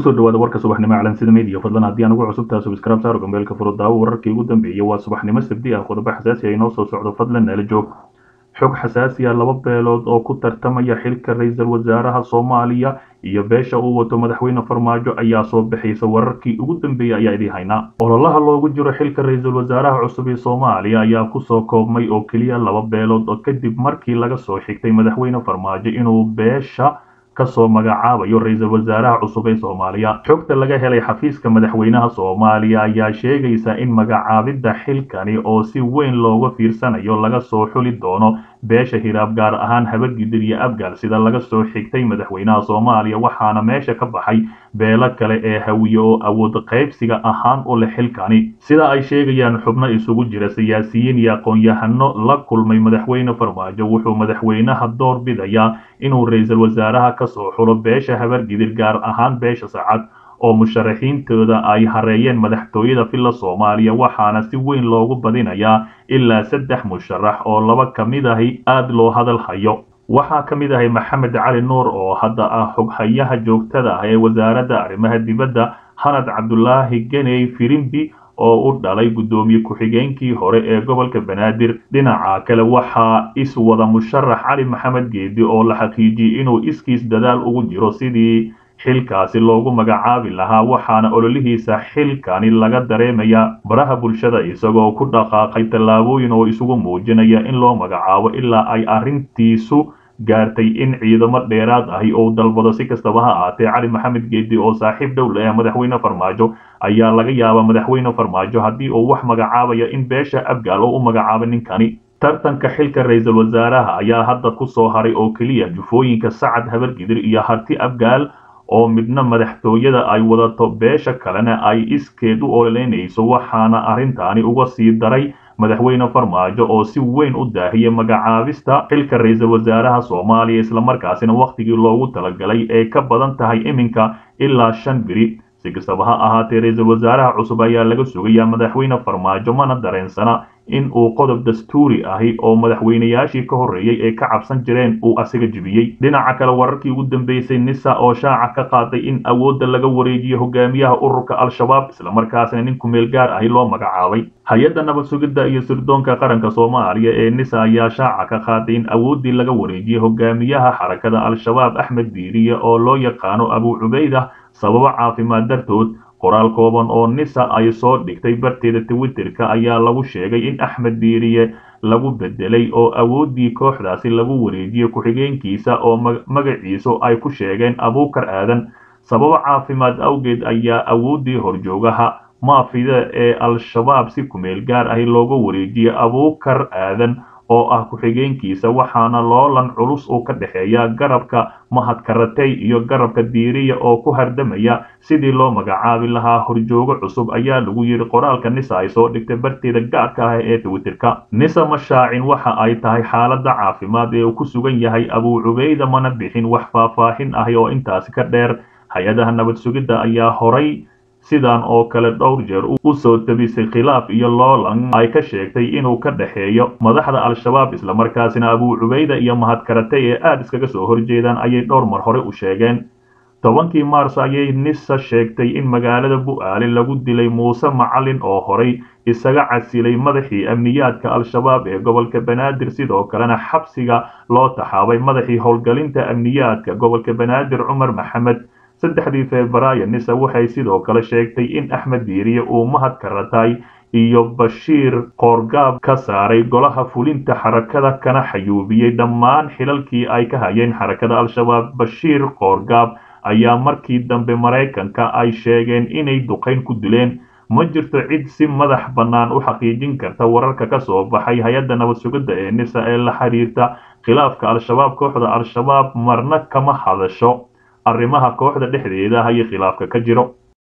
kusoo dhawaada warka subaxnimo calansida media fadlan haddii aan ugu cusubtahay subscribe saaro gambeelka furo daawo wararkii ugu dambeeyay waa subaxnimo sabti ah qodobo xasaasi ah inoo soo socdo fadlan nala joog xog xasaasi ah laba beelood oo ku tartamaya xilka ra'iisul wasaaraha Soomaaliya iyo beesha uu wato madaxweyne Farmaajo ayaa soo bixiyay wararkii ugu dambeeyay ayaa idin haynaa ololaha loogu jiro xilka ra'iisul wasaaraha cusub ee Soomaaliya ayaa ku soo koobmay oo kaliya laba beelood oo kadib markii laga soo xigtay madaxweyne Farmaajo inuu beesha kasoo magacaabayo ra'iisul wasaaraha cusub ee Soomaaliya xogta laga helay xafiiska madaxweynaha Soomaaliya ayaa sheegaysa in magacaabida xilkani oo si weyn looga fiirsanayo laga soo xuli doono beesha hiraab gaar ahaan Habargidir iyo Abgaal sida laga soo xigtay madaxweynaha Soomaaliya waxaana meesha ka baxay beelo kale ee hawiye oo awood qaybsiga ahaan u leh xilkani sida ay sheegayaan xubno isugu jira siyaasiyiin iyo aqoon-yahano la kulmay madaxweyne Farmaajo wuxuu madaxweynaha door bidayaa inuu ra'iisul wasaaraha kasoo xulo beesha Habargidir gaar ahaan beesha Sacad oo musharaxiintooda ay hareeyeen madaxtooyada filla Soomaaliya waxaana si weyn loogu badinayaa ilaa 3 musharax oo laba kamid ah aad loo hadal hayo waxaa kamid ah Maxamed Cali Nuur oo hadda ah xoghayaha joogtada ah ee wasaaradda arrimaha dibadda Hanad Cabdullaahi Geney Firimbi oo u dhalay gudoomiye ku-xigeenkii hore ee gobolka Banaadir dhinaca kale waxaa wada musharax Cali Maxamed Geedi oo la xaqiijiyay inuu iskiis dadaal ugu jiro sidii xilkaasi loogu magacaabi lahaa waxaana ololihiisa xilkani laga dareemaya baraha bulshada isagoo ku dhaqaaqay tallaabooyin oo isugu muujinaya in loo magacaabo ilaa ay arrintiisu gaartay in ciidamo dheeraad ah oo dalbado si kastaba ha ahaatee Cali Maxamed Geedi oo saaxiib dhow leh madaxweyne Farmaajo ayaa laga yaabaa madaxweyne Farmaajo haddii uu wax magacaabaya in beesha Abgaal oo u magacaabo ninkani tartanka xilka ra'iisul wasaaraha ayaa hadda ku soo haray oo kaliya jufooyinka Sacad Habargidir iyo Harti Abgaal oo midna madaxtooyada ay wadato beesha kalena ay iskeed u oleynayso waxaana arrintaani uga sii daray madaxweyne Farmaajo oo si weyn u daahiyay magacaabista xilka ra'iisul wasaaraha Soomaaliya isla markaasina waqtigii loogu talagalay ee ka badan tahay iminka ilaa 5 biri si kastaba ha ahaatee ra'iisul wasaaraha cusub ayaa laga sugayaa madaxweyne Farmaajo mana dareensana in uu qodob dastuuri ahi oo madaxweynayaashii ka horeeyay ee ka cabsan jireen uu asiga jibiyay dhinaca kale wararkii ugu dambeysay Nisa oo shaaca ka qaaday in awoodda laga wareejiyo hogaamiyaha ururka Al-Shabaab isla markaasina nin ku meel gaar ahi loo magacaabay hay'adda nabad sugidda iyo sirdoonka qaranka Soomaaliya ee Nisa ayaa shaaca ka qaaday in awooddii laga wareejiyo hogaamiyaha xarakada Al-Shabaab Axmed Diiriye oo loo yaqaano Abu Cubaydah sababo caafimaad dartood qoraal kooban oo Nisa ay soo dhigtay barteeda Twitterka ayaa lagu sheegay in Axmed Diiriye lagu bedelay oo awooddii kooxdaasi lagu wareejiyay ku-xigeenkiisa oo magaciisu ay ku sheegeen Abuukar Aadan sababo caafimaad awgeed ayaa awooddii horjoogaha maafida ee Al-Shabaab si ku meel gaar ah looga wareejiyay Abuukar Aadan oo ah ku-xigeenkiisa waxaana loolan culus oo ka dhaxeeya garabka Mahad Karatay iyo garabka Diiriye oo ku hardamaya sidii loo magacaabi lahaa horjoogo cusub ayaa lagu yiri qoraalka Nisa ay soo dhigtay barteeda gaarka ah ee Twitterka Nisa mashaacin waxa ay tahay xaaladda caafimaad ee uu ku sugan yahay Abu Cubaydah mana bixin wax faahfaahin ah oo intaasi ka dheer hay'adaha nabad sugidda ayaa horay sidaan oo kale dhowr jeer u soo tabisay khilaaf iyo loolan ay ka sheegtay inuu ka dhaxeeyo madaxda Al-Shabaab isla markaasina Abu Cubaydah iyo Mahad Karatay ee aad iskaga soo horjeedaan ayay dhowr mar hore u sheegeen 10kii Maars ayay Nisa sheegtay in magaalada Bu'aale lagu dilay Muuse Macalin oo horay isaga casilay madaxii amniyaadka Al-Shabaab ee gobolka Banaadir sidoo kalena xabsiga loo taxaabay madaxii howlgalinta amniyaadka gobolka Banaadir Cumar Maxamed 3 Febraayo Nisa waxay sidoo kale sheegtay in Axmed Diiriye uu Mahad Karatay iyo Bashiir Qoorgaab ka saaray golaha fulinta xarakada kana xayuubiyay dhammaan xilalkii ay ka hayeen xarakada Al-Shabaab Bashiir Qoorgaab ayaa markii dambe Mareykanka ay sheegeen inay duqeyn ku dileen ma jirto cid si madax bannaan u xaqiijin karta wararka ka soo baxay hay'adda nabad sugidda ee Nisa ee la xiriirta khilaafka Al-Shabaab kooxda Al-Shabaab marna kama hadasho arrimaha kooxda dhexdeeda iyo khilaafka ka jiro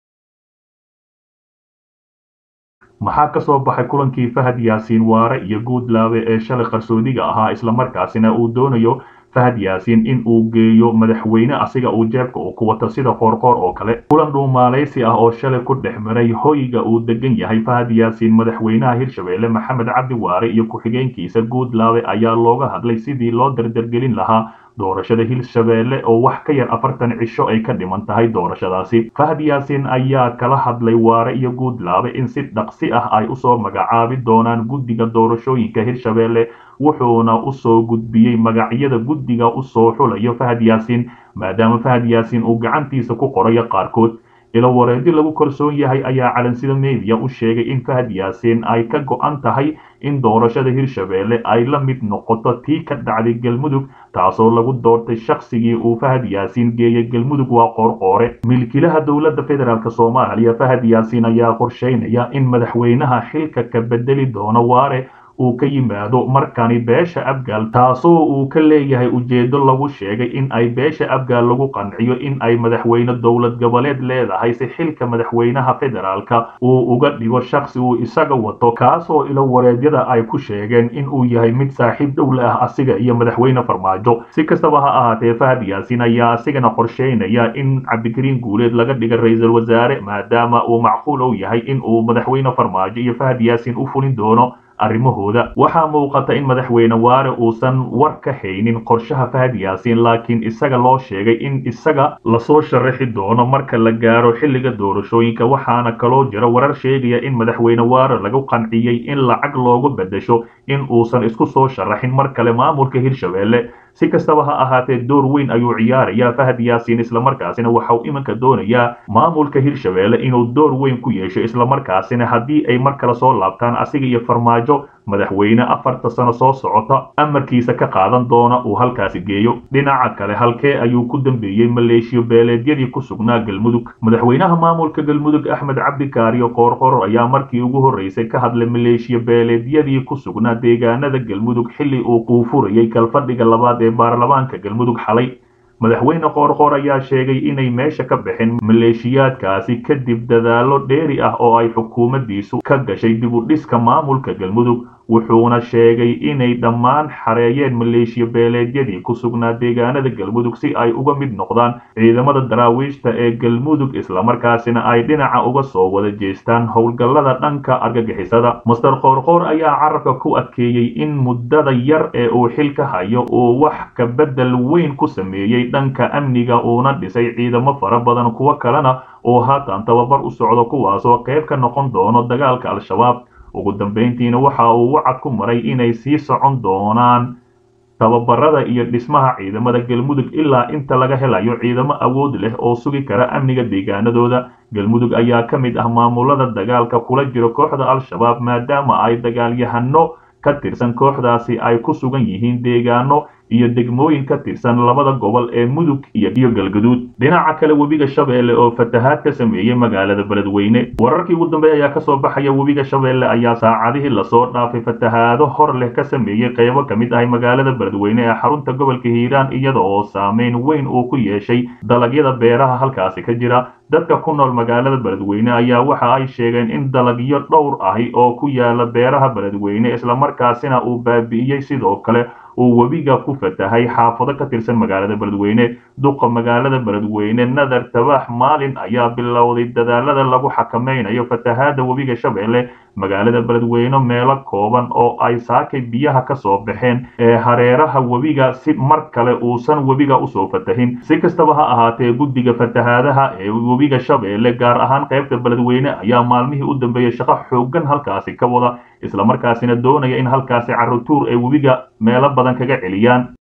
maxaa ka soo baxay kulankii Fahad Yaasiin Waare iyo Guudlaabe ee shalay qarsoodiga ahaa isla markaasina uu doonayo Fahad Yaasiin in uu geeyo madaxweyne asiga uu jeebka uu ku wato sida qoorqoor oo kale kulan dhuumaaleysi ah oo shalay ku dhex maray hoyga uu degan yahay Fahad Yaasiin madaxweynaha Hirshabeelle Maxamed Cabdi Waare iyo ku-xigeenkiisa Guudlaabe ayaa looga hadlay sidii loo dardargelin lahaa doorashada Hirshabelle oo wax ka yar 40 cisho ay ka dhiman tahay doorashadaasi. Fahad Yaasin ayaa kala hadlay Waare iyo Guudlaabe in si dhaqsi ah ay usoo magacaabi doonaan guddiga doorashooyinka Hirshabelle, wuxuuna usoo gudbiyey magacyada guddiga usoo xulayo Fahad Yaasin maadaama Fahad Yaasin uu gacantiisa ku qorayo qaarkood. ilo wareedi lagu kalsoon yahay ayaa calansida media u sheegay in Fahad Yaasin ay ka go'an tahay in doorashada Hirshabelle ay la mid noqoto tii ka dhacday Galmudug, taasoo lagu doortay shaqsigii uu Fahad Yaasin geeyay Galmudug waa Qorqore. milkiilaha dowladda federaalka Soomaaliya Fahad Yaasin ayaa qorsheynaya in madaxweynaha xilka ka bedeli doono Waare uu ka yimaado markani beesha Abgaal, taasoo uu ka leeyahay ujeedo lagu sheegay in ay beesha Abgaal lagu qanciyo in ay madaxweyne dowlad goboleed leedahay si xilka madaxweynaha federaalka uu uga dhigo shaqsi uu isaga wato, kaasoo ilo wareedyada ay ku sheegeen in uu yahay mid saaxiib dhowl ah asiga iyo madaxweyne Farmaajo. Si kastaba ha ahaatee, Fahad Yaasin ayaa asigana qorsheynaya in Cabdikariin Guuleed laga dhigo ra'iisul wasaare maadaama uu macquul u yahay in uu madaxweyne Farmaajo iyo Fahad Yaasin u fulin doono arrimahooda. waxaa muuqata in madaxweyne Waare uusan war ka haynin qorshaha Fahad Yaasin, laakiin isaga loo sheegay in isaga lasoo sharaxi doono marka la gaaro xilliga doorashooyinka. waxaana kaloo jira warar sheegaya in madaxweyne Waare lagu qanciyey in lacag loogu bedesho in uusan isku soo sharaxin mar kale maamulka Hirshabelle. si kastaba ha ahaatee, door weyn ayuu ciyaarayaa Fahad Yaasin, islamarkaasina waxa uu iminka doonayaa maamulka Hirshabelle inuu door weyn ku yeesho, islamarkaasina haddii ay mar kale soo laabtaan asiga iyo Farmaajo, madaxweyne 4 sano soo socota amarkiisa ka qaadan doona uu halkaasi geeyo. dhinaca kale, halkee ayuu ku dambeeyey maleeshiyo beeleedyadii ku sugnaa Galmudug? madaxweynaha maamulka Galmudug Axmed Cabdi Kaariyo Qoorqoor ayaa markii ugu horeysay ka hadlay maleeshiyo beeleedyadii ku sugnaa deegaanada Galmudug xilli uu furayay kalfadhiga labaad ee baarlamaanka Galmudug xalay. madaxweyne Qoorqoor ayaa sheegay inay meesha ka baxeen maleeshiyaadkaasi kadib dadaalo dheeri ah oo ay xukuumaddiisu ka gashay dib u dhiska maamulka Galmudug, wuxuuna sheegay inay dhammaan xareeyeen maleeshiyo beeleedyadii ku sugnaa deegaanada Galmudug si ay uga mid noqdaan ciidamada daraawiishta ee Galmudug, islamarkaasina ay dhinaca uga soo wada jeestaan howlgallada dhanka argagixisada. Master Qoorqoor ayaa carabka ku adkeeyey in muddada yar ee uu xilka hayo uu wax ka bedel weyn ku sameeyey dhanka amniga, uuna dhisay ciidamo fara badan, kuwo kalena oo haatan tababar u socdo kuwaasoo qayb ka noqon doono dagaalka Al-Shabaab. ugu dambeyntiina waxa uu wacad ku maray inay sii socon doonaan tababarada iyo dhismaha ciidamada Galmudug ilaa inta laga helayo ciidamo awood leh oo sugi kara amniga deegaanadooda. Galmudug ayaa ka mid ah maamulada dagaalka kula jiro kooxda Al-Shabaab maadaama ay dagaalyahano ka tirsan kooxdaasi ay ku sugan yihiin deegaano iyo degmooyin ka tirsan labada gobol ee Mudug iyo Galgaduud. dhinaca kale, webiga Shabeelle oo fatahaad ka sameeyay magaalada Beledweyne. wararkii ugu dambeeyay ayaa ka soo baxaya webiga Shabeelle ayaa saacadihii lasoo dhaafay fatahaado hor leh ka sameeyay qaybo ka mid ah magaalada Beledweyne ee xarunta gobolka Hiiraan, iyada oo saameyn weyn uu ku yeeshay dalagyada beeraha halkaasi ka jira. dadka ku nool magaalada Beledweyne ayaa waxa ay sheegeen in dalagyo dhowr ahi oo ku yaala beeraha Beledweyne islamarkaasina uu baabi'iyey, sidoo kale uu webiga ku fatahay xaafado ka tirsan magaalada Beledweyne. duqa magaalada Beledweyne Nadar Tabax Maalin ayaa bilowday dadaalada lagu xakameynayo fatahaada webiga Shabeelle magaalada Beledweyne meelo kooban oo ay saakay biyaha ka soo baxeen ee hareeraha webiga si mar kale uusan webiga usoo fatahin. si kastaba ha ahaatee, guddiga fatahaadaha ee webiga Shabeelle gaar ahaan qaybta Beledweyne ayaa maalmihii u dambeeyay shaqo xooggan halkaasi ka wada, islamarkaasina doonaya in halkaasi carruur ay webiga meelo badan kaga celiyaan.